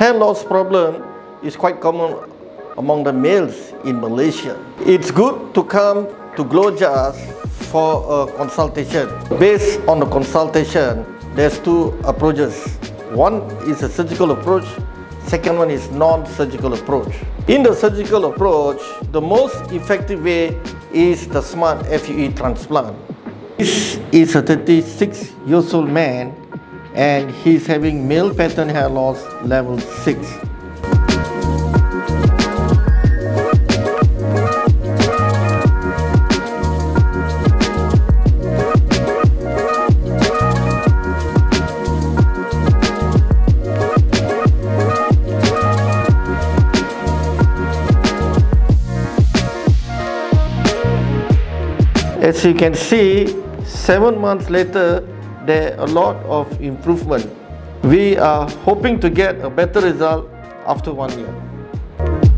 Hair loss problem is quite common among the males in Malaysia. It's good to come to Glomac for a consultation. Based on the consultation, there's two approaches. One is a surgical approach, second one is non-surgical approach. In the surgical approach, the most effective way is the smart FUE transplant. This is a 36-year-old man and he's having male pattern hair loss level 6. As you can see, 7 months later, there are a lot of improvement. We are hoping to get a better result after 1 year.